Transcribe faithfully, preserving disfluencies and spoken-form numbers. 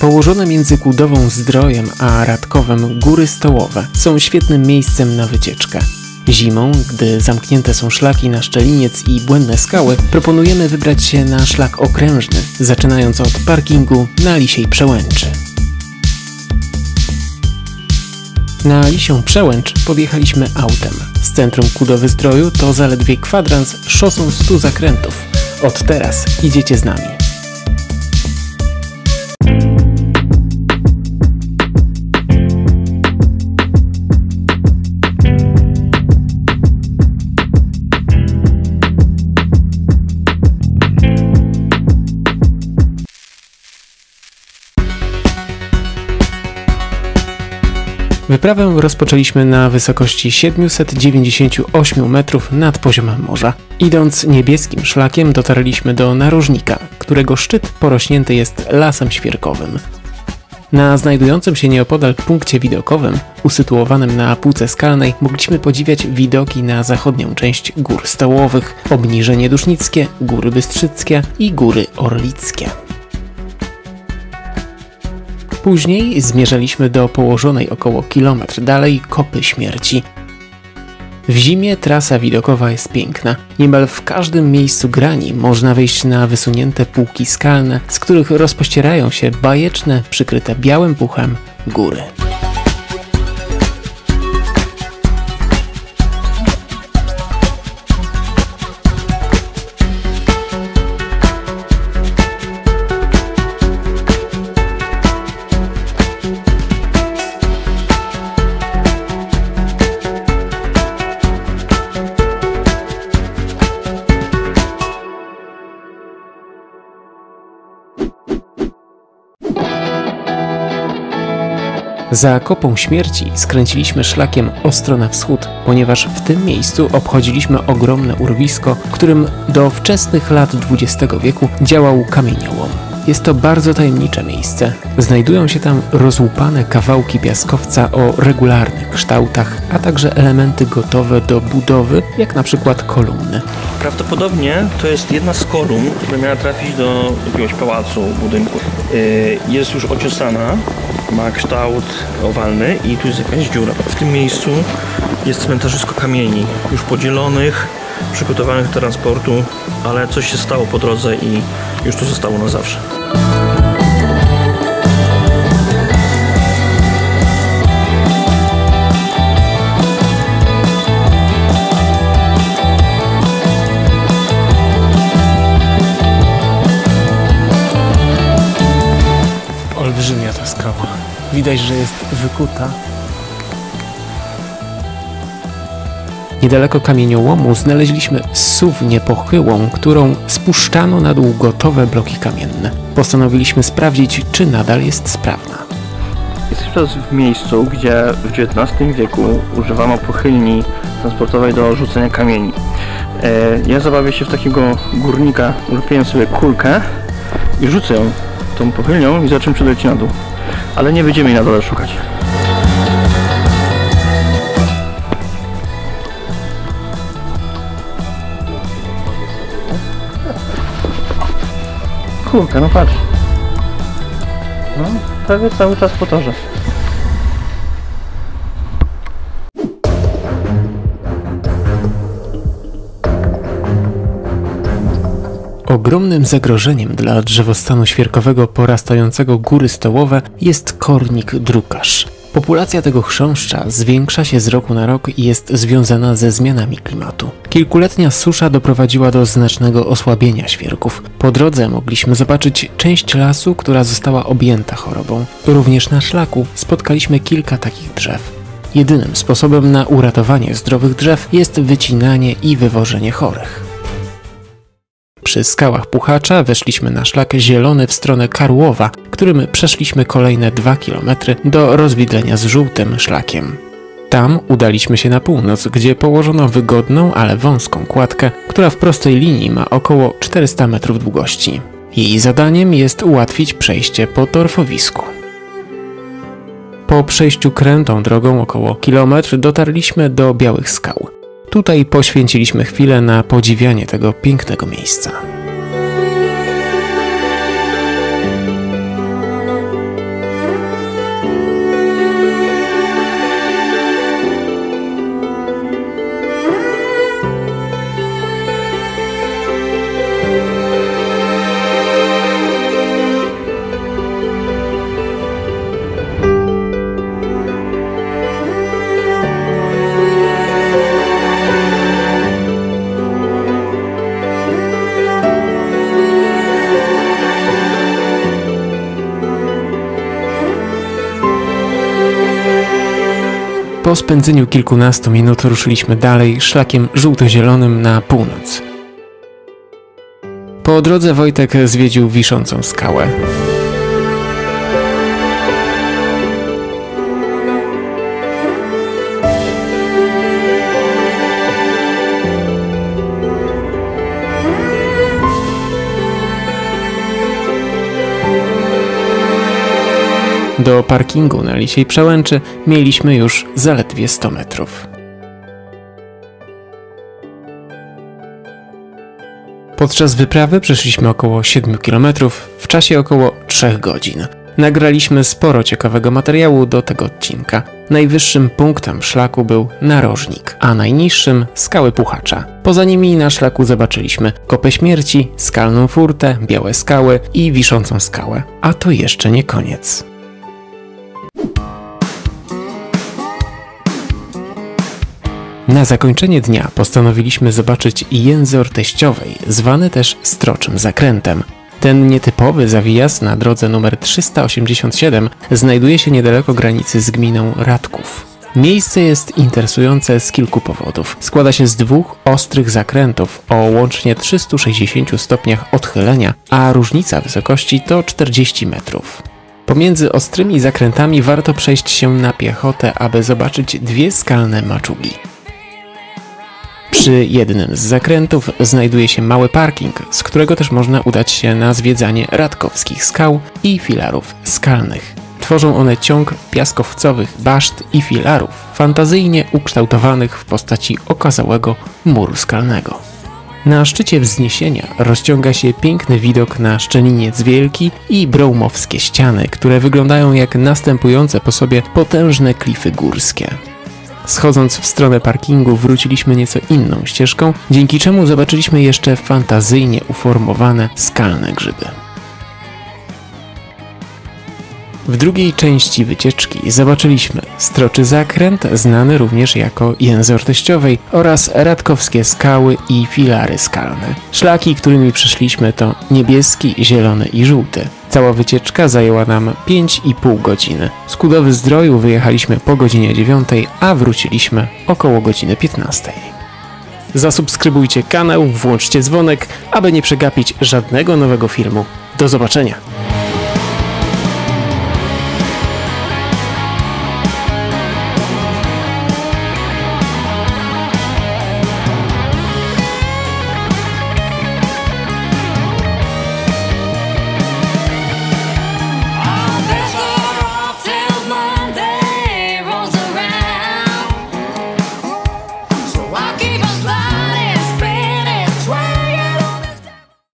Położone między Kudową Zdrojem a Radkowem Góry Stołowe są świetnym miejscem na wycieczkę. Zimą, gdy zamknięte są szlaki na Szczeliniec i Błędne Skały, proponujemy wybrać się na szlak okrężny, zaczynając od parkingu na Lisiej Przełęczy. Na Lisią Przełęcz podjechaliśmy autem. Z centrum Kudowy Zdroju to zaledwie kwadrans szosą stu zakrętów. Od teraz idziecie z nami. Wyprawę rozpoczęliśmy na wysokości siedmiuset dziewięćdziesięciu ośmiu metrów nad poziomem morza. Idąc niebieskim szlakiem dotarliśmy do narożnika, którego szczyt porośnięty jest lasem świerkowym. Na znajdującym się nieopodal punkcie widokowym, usytuowanym na półce skalnej, mogliśmy podziwiać widoki na zachodnią część Gór Stołowych, Obniżenie Dusznickie, Góry Bystrzyckie i Góry Orlickie. Później zmierzaliśmy do położonej około kilometr dalej Kopy Śmierci. W zimie trasa widokowa jest piękna. Niemal w każdym miejscu grani można wejść na wysunięte półki skalne, z których rozpościerają się bajeczne, przykryte białym puchem góry. Za Kopą Śmierci skręciliśmy szlakiem ostro na wschód, ponieważ w tym miejscu obchodziliśmy ogromne urwisko, w którym do wczesnych lat dwudziestego wieku działał kamieniołom. Jest to bardzo tajemnicze miejsce. Znajdują się tam rozłupane kawałki piaskowca o regularnych kształtach, a także elementy gotowe do budowy, jak na przykład kolumny. Prawdopodobnie to jest jedna z kolumn, która miała trafić do jakiegoś pałacu, budynku. Jest już ociosana, ma kształt owalny i tu jest jakaś dziura. W tym miejscu jest cmentarzysko kamieni, już podzielonych, przygotowanych do transportu, ale coś się stało po drodze i już tu zostało na zawsze. Olbrzymia ta skała. Widać, że jest wykuta. Niedaleko kamieniołomu znaleźliśmy suwnię pochyłą, którą spuszczano na dół gotowe bloki kamienne. Postanowiliśmy sprawdzić, czy nadal jest sprawna. Jesteśmy teraz w miejscu, gdzie w dziewiętnastym wieku używano pochylni transportowej do rzucenia kamieni. Ja zabawię się w takiego górnika, ulepiłem sobie kulkę i rzucę ją tą pochylnią i zobaczymy, czy doleci na dół. Ale nie będziemy jej na dole szukać. Kulka, no patrz. No, prawie cały czas po torze. Ogromnym zagrożeniem dla drzewostanu świerkowego porastającego Góry Stołowe jest kornik drukarz. Populacja tego chrząszcza zwiększa się z roku na rok i jest związana ze zmianami klimatu. Kilkuletnia susza doprowadziła do znacznego osłabienia świerków. Po drodze mogliśmy zobaczyć część lasu, która została objęta chorobą. Również na szlaku spotkaliśmy kilka takich drzew. Jedynym sposobem na uratowanie zdrowych drzew jest wycinanie i wywożenie chorych. Przy skałach Puchacza weszliśmy na szlak zielony w stronę Karłowa, którym przeszliśmy kolejne dwa kilometry do rozwidlenia z żółtym szlakiem. Tam udaliśmy się na północ, gdzie położono wygodną, ale wąską kładkę, która w prostej linii ma około czterysta metrów długości. Jej zadaniem jest ułatwić przejście po torfowisku. Po przejściu krętą drogą około kilometr dotarliśmy do Białych Skał. Tutaj poświęciliśmy chwilę na podziwianie tego pięknego miejsca. Po spędzeniu kilkunastu minut ruszyliśmy dalej szlakiem żółto-zielonym na północ. Po drodze Wojtek zwiedził wiszącą skałę. Do parkingu na Lisiej Przełęczy mieliśmy już zaledwie sto metrów. Podczas wyprawy przeszliśmy około siedmiu kilometrów w czasie około trzech godzin. Nagraliśmy sporo ciekawego materiału do tego odcinka. Najwyższym punktem szlaku był narożnik, a najniższym skały Puchacza. Poza nimi na szlaku zobaczyliśmy Kopę Śmierci, Skalną Furtę, Białe Skały i Wiszącą Skałę. A to jeszcze nie koniec. Na zakończenie dnia postanowiliśmy zobaczyć Jęzor Teściowej, zwany też Stroczym Zakrętem. Ten nietypowy zawijas na drodze numer trzysta osiemdziesiąt siedem znajduje się niedaleko granicy z gminą Radków. Miejsce jest interesujące z kilku powodów. Składa się z dwóch ostrych zakrętów o łącznie trzystu sześćdziesięciu stopniach odchylenia, a różnica wysokości to czterdzieści metrów. Pomiędzy ostrymi zakrętami warto przejść się na piechotę, aby zobaczyć dwie skalne maczugi. Przy jednym z zakrętów znajduje się mały parking, z którego też można udać się na zwiedzanie radkowskich skał i filarów skalnych. Tworzą one ciąg piaskowcowych baszt i filarów, fantazyjnie ukształtowanych w postaci okazałego muru skalnego. Na szczycie wzniesienia rozciąga się piękny widok na Szczeliniec Wielki i brołmowskie ściany, które wyglądają jak następujące po sobie potężne klify górskie. Schodząc w stronę parkingu wróciliśmy nieco inną ścieżką, dzięki czemu zobaczyliśmy jeszcze fantazyjnie uformowane skalne grzyby. W drugiej części wycieczki zobaczyliśmy Stroczy Zakręt, znany również jako Jęzor Teściowej, oraz radkowskie skały i filary skalne. Szlaki, którymi przeszliśmy, to niebieski, zielony i żółty. Cała wycieczka zajęła nam pięć i pół godziny. Z Kudowy-Zdroju wyjechaliśmy po godzinie dziewiątej, a wróciliśmy około godziny piętnastej. Zasubskrybujcie kanał, włączcie dzwonek, aby nie przegapić żadnego nowego filmu. Do zobaczenia!